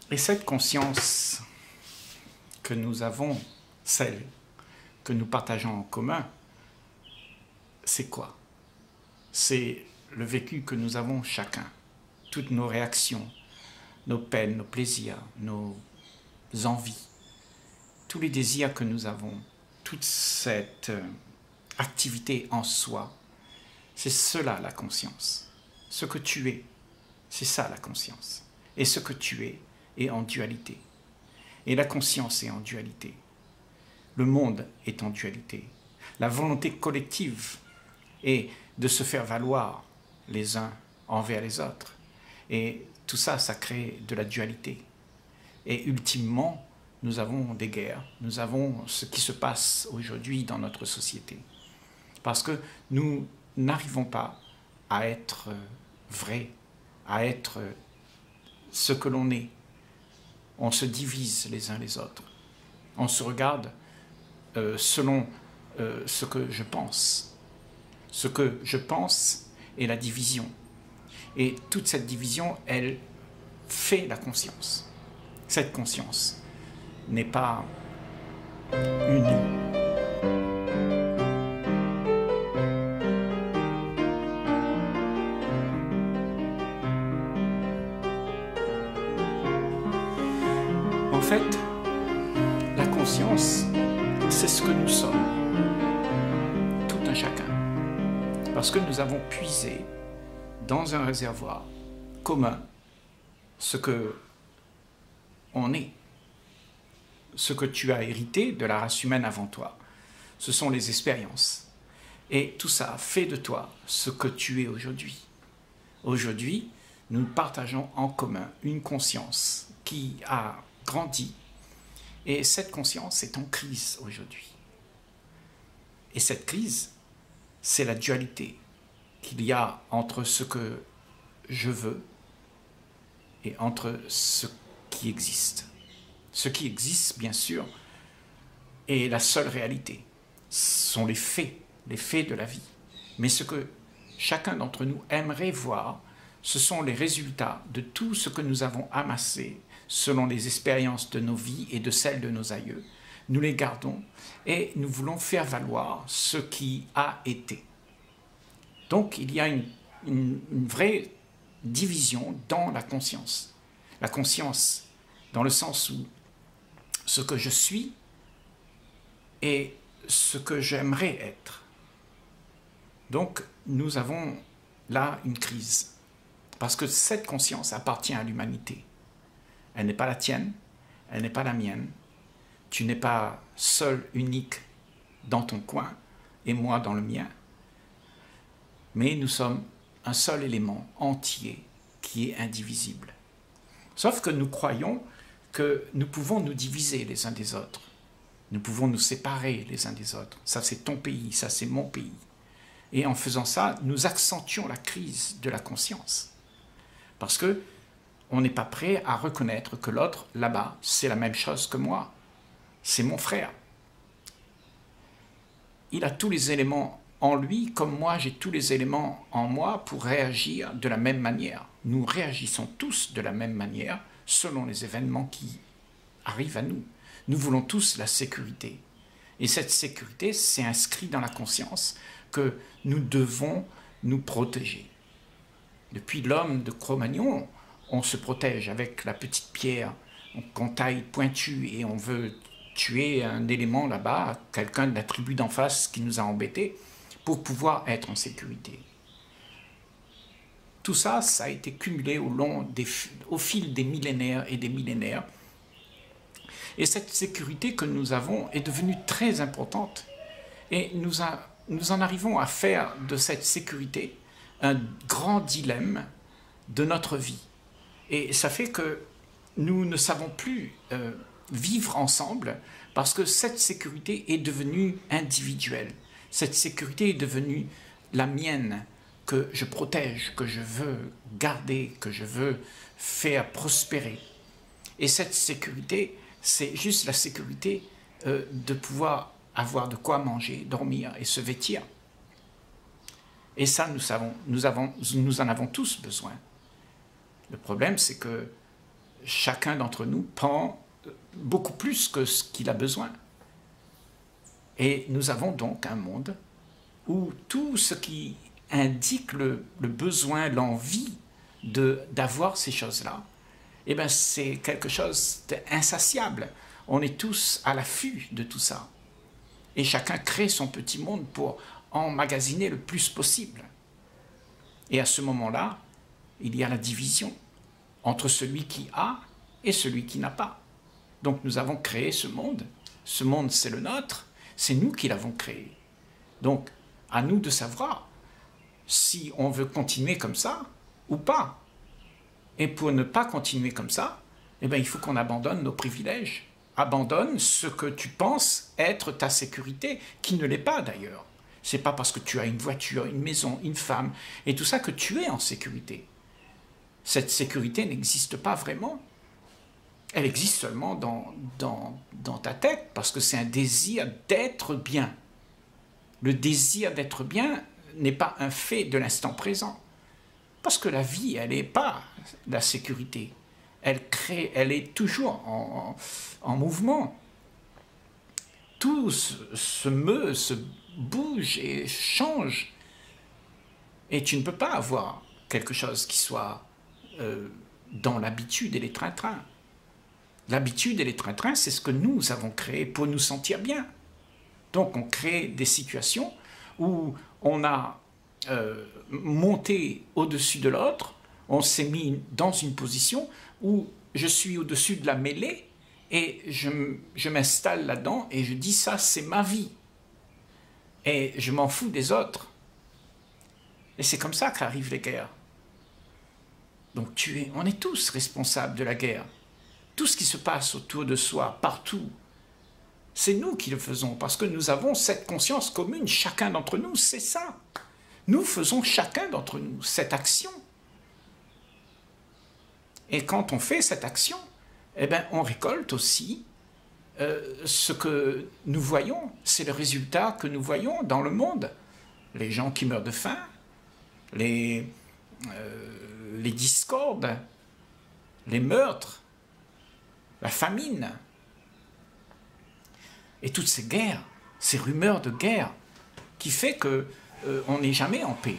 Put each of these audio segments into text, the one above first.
Et cette conscience que nous avons, celle que nous partageons en commun, c'est quoi? C'est le vécu que nous avons chacun, toutes nos réactions, nos peines, nos plaisirs, nos envies, tous les désirs que nous avons, toute cette activité en soi, c'est cela la conscience. Ce que tu es, c'est ça la conscience. Et ce que tu es est en dualité. Et la conscience est en dualité. Le monde est en dualité. La volonté collective est de se faire valoir les uns envers les autres. Et tout ça, ça crée de la dualité. Et ultimement, nous avons des guerres, nous avons ce qui se passe aujourd'hui dans notre société. Parce que nous n'arrivons pas à être vrais, à être ce que l'on est. On se divise les uns les autres. On se regarde selon ce que je pense. Ce que je pense est la division. Et toute cette division, elle fait la conscience. Cette conscience n'est pas unie. En fait, la conscience, c'est ce que nous sommes, tout un chacun. Parce que nous avons puisé dans un réservoir commun ce que on est. Ce que tu as hérité de la race humaine avant toi, ce sont les expériences. Et tout ça fait de toi ce que tu es aujourd'hui. Aujourd'hui, nous partageons en commun une conscience qui a grandi. Et cette conscience est en crise aujourd'hui. Et cette crise, c'est la dualité qu'il y a entre ce que je veux et entre ce qui existe. Ce qui existe, bien sûr, est la seule réalité. Ce sont les faits de la vie. Mais ce que chacun d'entre nous aimerait voir, ce sont les résultats de tout ce que nous avons amassé selon les expériences de nos vies et de celles de nos aïeux. Nous les gardons et nous voulons faire valoir ce qui a été. Donc il y a une vraie division dans la conscience. La conscience, dans le sens où ce que je suis et ce que j'aimerais être. Donc nous avons là une crise. Parce que cette conscience appartient à l'humanité. Elle n'est pas la tienne, elle n'est pas la mienne. Tu n'es pas seul, unique dans ton coin et moi dans le mien. Mais nous sommes un seul élément entier qui est indivisible. Sauf que nous croyons que nous pouvons nous diviser les uns des autres. Nous pouvons nous séparer les uns des autres. Ça, c'est ton pays, ça, c'est mon pays. Et en faisant ça, nous accentuons la crise de la conscience. Parce que on n'est pas prêt à reconnaître que l'autre, là-bas, c'est la même chose que moi. C'est mon frère. Il a tous les éléments en lui, comme moi, j'ai tous les éléments en moi pour réagir de la même manière. Nous réagissons tous de la même manière selon les événements qui arrivent à nous. Nous voulons tous la sécurité. Et cette sécurité, c'est inscrit dans la conscience que nous devons nous protéger. Depuis l'homme de Cro-Magnon, on se protège avec la petite pierre qu'on taille pointue et on veut tuer un élément là-bas, quelqu'un de la tribu d'en face qui nous a embêtés, pour pouvoir être en sécurité. Tout ça, ça a été cumulé au fil des millénaires et des millénaires. Et cette sécurité que nous avons est devenue très importante. Et nous en arrivons à faire de cette sécurité un grand dilemme de notre vie. Et ça fait que nous ne savons plus vivre ensemble parce que cette sécurité est devenue individuelle. Cette sécurité est devenue la mienne, que je protège, que je veux garder, que je veux faire prospérer. Et cette sécurité, c'est juste la sécurité de pouvoir avoir de quoi manger, dormir et se vêtir. Et ça, nous en avons tous besoin. Le problème, c'est que chacun d'entre nous prend beaucoup plus que ce qu'il a besoin. Et nous avons donc un monde où tout ce qui indique le besoin, l'envie d'avoir ces choses-là, eh bien c'est quelque chose d'insatiable. On est tous à l'affût de tout ça. Et chacun crée son petit monde pour emmagasiner le plus possible. Et à ce moment-là, il y a la division entre celui qui a et celui qui n'a pas. Donc nous avons créé ce monde. Ce monde, c'est le nôtre. C'est nous qui l'avons créé. Donc, à nous de savoir si on veut continuer comme ça ou pas. Et pour ne pas continuer comme ça, eh bien, il faut qu'on abandonne nos privilèges. Abandonne ce que tu penses être ta sécurité, qui ne l'est pas d'ailleurs. C'est pas parce que tu as une voiture, une maison, une femme, et tout ça que tu es en sécurité. Cette sécurité n'existe pas vraiment. Elle existe seulement dans ta tête, parce que c'est un désir d'être bien. Le désir d'être bien n'est pas un fait de l'instant présent. Parce que la vie, elle n'est pas la sécurité. Elle est toujours en mouvement. Tout se meut, se bouge et change. Et tu ne peux pas avoir quelque chose qui soit dans l'habitude et les train-train. L'habitude et les train-train, c'est ce que nous avons créé pour nous sentir bien. Donc on crée des situations où on a monté au-dessus de l'autre, on s'est mis dans une position où je suis au-dessus de la mêlée et je m'installe là-dedans et je dis ça, c'est ma vie. Et je m'en fous des autres. Et c'est comme ça qu'arrivent les guerres. Donc on est tous responsables de la guerre. Tout ce qui se passe autour de soi, partout, c'est nous qui le faisons, parce que nous avons cette conscience commune, chacun d'entre nous, c'est ça. Nous faisons chacun d'entre nous cette action. Et quand on fait cette action, eh bien, on récolte aussi ce que nous voyons, c'est le résultat que nous voyons dans le monde. Les gens qui meurent de faim, les discordes, les meurtres, la famine, et toutes ces guerres, ces rumeurs de guerre, qui fait qu'on n'est jamais en paix.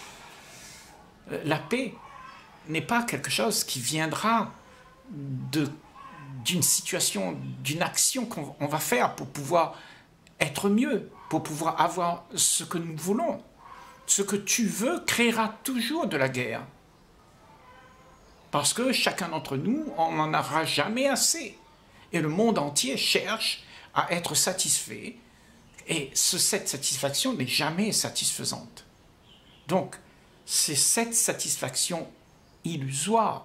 La paix n'est pas quelque chose qui viendra d'une situation, d'une action qu'on va faire pour pouvoir être mieux, pour pouvoir avoir ce que nous voulons. Ce que tu veux créera toujours de la guerre. Parce que chacun d'entre nous, on n'en aura jamais assez. Et le monde entier cherche à être satisfait. Et cette satisfaction n'est jamais satisfaisante. Donc, c'est cette satisfaction illusoire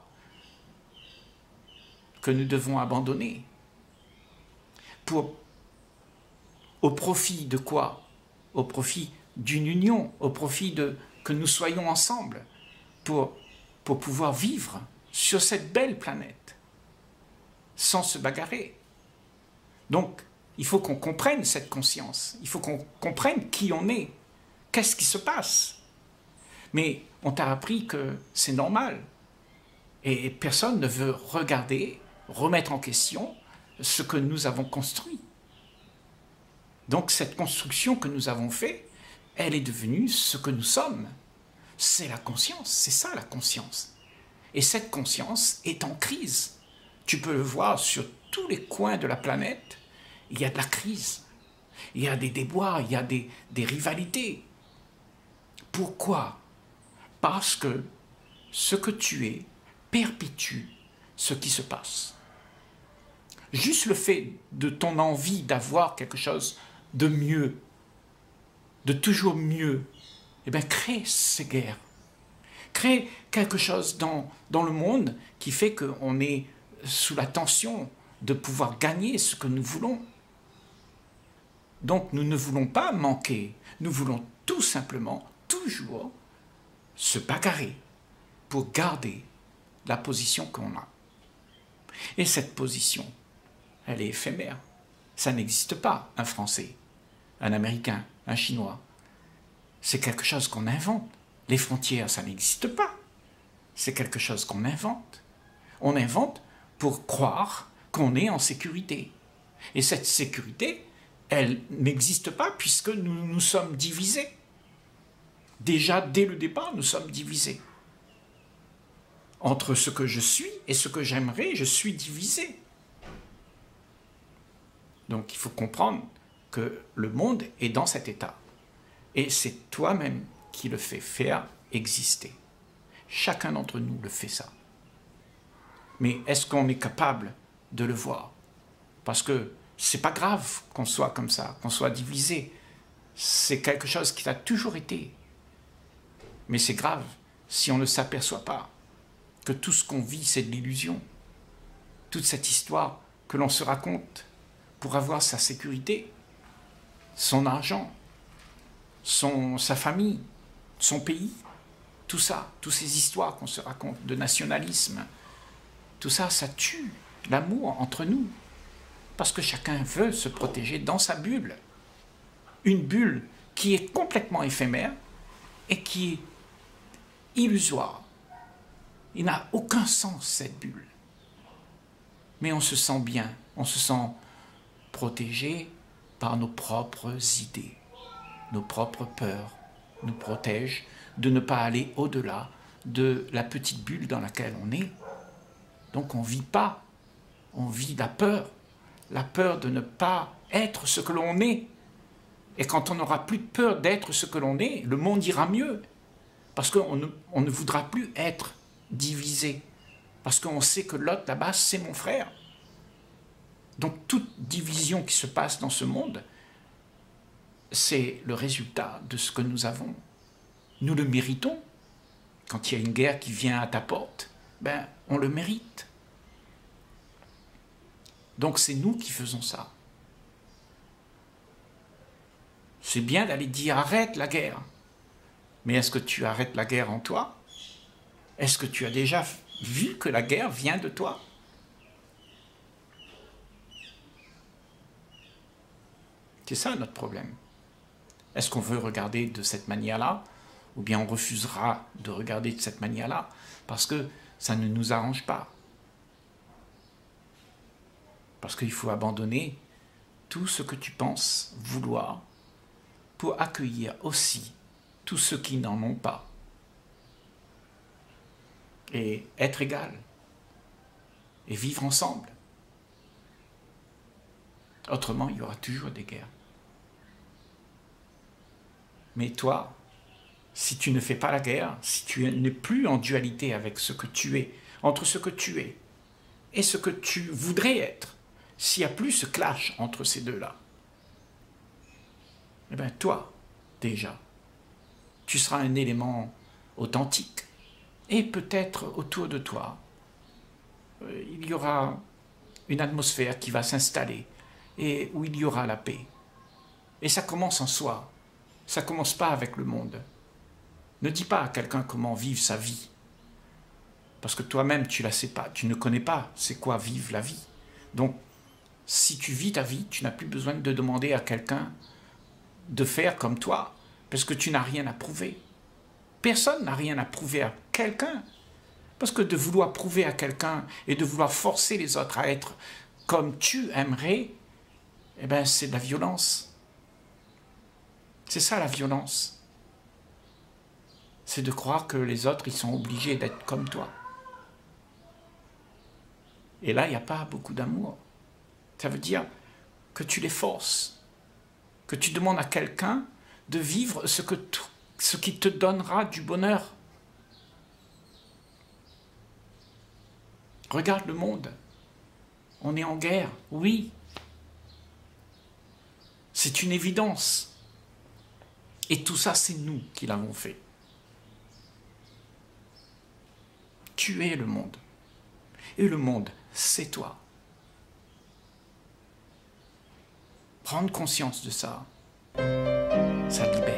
que nous devons abandonner. Au profit de quoi? Au profit d'une union, au profit que nous soyons ensemble, pour pouvoir vivre sur cette belle planète, sans se bagarrer. Donc, il faut qu'on comprenne cette conscience, il faut qu'on comprenne qui on est, qu'est-ce qui se passe. Mais on t'a appris que c'est normal, et personne ne veut regarder, remettre en question ce que nous avons construit. Donc cette construction que nous avons faite, elle est devenue ce que nous sommes. C'est la conscience, c'est ça la conscience. Et cette conscience est en crise. Tu peux le voir sur tous les coins de la planète, il y a de la crise. Il y a des déboires, il y a des rivalités. Pourquoi? Parce que ce que tu es perpétue ce qui se passe. Juste le fait de ton envie d'avoir quelque chose de mieux, de toujours mieux, eh bien, crée ces guerres. Crée quelque chose dans le monde qui fait qu'on est sous la tension de pouvoir gagner ce que nous voulons. Donc, nous ne voulons pas manquer. Nous voulons tout simplement, toujours, se bagarrer pour garder la position qu'on a. Et cette position, elle est éphémère. Ça n'existe pas, un Français, un Américain, un Chinois. C'est quelque chose qu'on invente. Les frontières, ça n'existe pas. C'est quelque chose qu'on invente. On invente pour croire qu'on est en sécurité. Et cette sécurité, elle n'existe pas puisque nous sommes divisés. Déjà, dès le départ, nous sommes divisés. Entre ce que je suis et ce que j'aimerais, je suis divisé. Donc il faut comprendre que le monde est dans cet état. Et c'est toi-même qui le fais faire exister. Chacun d'entre nous le fait ça. Mais est-ce qu'on est capable de le voir? Parce que c'est pas grave qu'on soit comme ça, qu'on soit divisé. C'est quelque chose qui a toujours été. Mais c'est grave si on ne s'aperçoit pas que tout ce qu'on vit, c'est de l'illusion. Toute cette histoire que l'on se raconte pour avoir sa sécurité, son argent, sa famille, son pays, tout ça, toutes ces histoires qu'on se raconte de nationalisme, tout ça, ça tue l'amour entre nous. Parce que chacun veut se protéger dans sa bulle. Une bulle qui est complètement éphémère et qui est illusoire. Il n'a aucun sens, cette bulle. Mais on se sent bien, on se sent protégé par nos propres idées. Nos propres peurs nous protègent de ne pas aller au-delà de la petite bulle dans laquelle on est. Donc on ne vit pas, on vit la peur de ne pas être ce que l'on est. Et quand on n'aura plus de peur d'être ce que l'on est, le monde ira mieux. Parce qu'on ne voudra plus être divisé. Parce qu'on sait que l'autre là-bas, c'est mon frère. Donc toute division qui se passe dans ce monde, c'est le résultat de ce que nous avons. Nous le méritons. Quand il y a une guerre qui vient à ta porte, ben, on le mérite. Donc c'est nous qui faisons ça. C'est bien d'aller dire arrête la guerre. Mais est-ce que tu arrêtes la guerre en toi? Est-ce que tu as déjà vu que la guerre vient de toi? C'est ça notre problème. Est-ce qu'on veut regarder de cette manière-là? Ou bien on refusera de regarder de cette manière-là parce que ça ne nous arrange pas. Parce qu'il faut abandonner tout ce que tu penses vouloir pour accueillir aussi tous ceux qui n'en ont pas. Et être égal. Et vivre ensemble. Autrement, il y aura toujours des guerres. Mais toi, si tu ne fais pas la guerre, si tu n'es plus en dualité avec ce que tu es, entre ce que tu es et ce que tu voudrais être, s'il n'y a plus ce clash entre ces deux-là, eh bien toi, déjà, tu seras un élément authentique. Et peut-être autour de toi, il y aura une atmosphère qui va s'installer et où il y aura la paix. Et ça commence en soi. Ça ne commence pas avec le monde. Ne dis pas à quelqu'un comment vivre sa vie. Parce que toi-même, tu ne la sais pas. Tu ne connais pas c'est quoi vivre la vie. Donc, si tu vis ta vie, tu n'as plus besoin de demander à quelqu'un de faire comme toi. Parce que tu n'as rien à prouver. Personne n'a rien à prouver à quelqu'un. Parce que de vouloir prouver à quelqu'un et de vouloir forcer les autres à être comme tu aimerais, eh bien, c'est de la violence. C'est ça la violence. C'est de croire que les autres, ils sont obligés d'être comme toi. Et là, il n'y a pas beaucoup d'amour. Ça veut dire que tu les forces, que tu demandes à quelqu'un de vivre ce qui te donnera du bonheur. Regarde le monde. On est en guerre, oui. C'est une évidence. Et tout ça, c'est nous qui l'avons fait. Tu es le monde. Et le monde, c'est toi. Prendre conscience de ça, ça libère.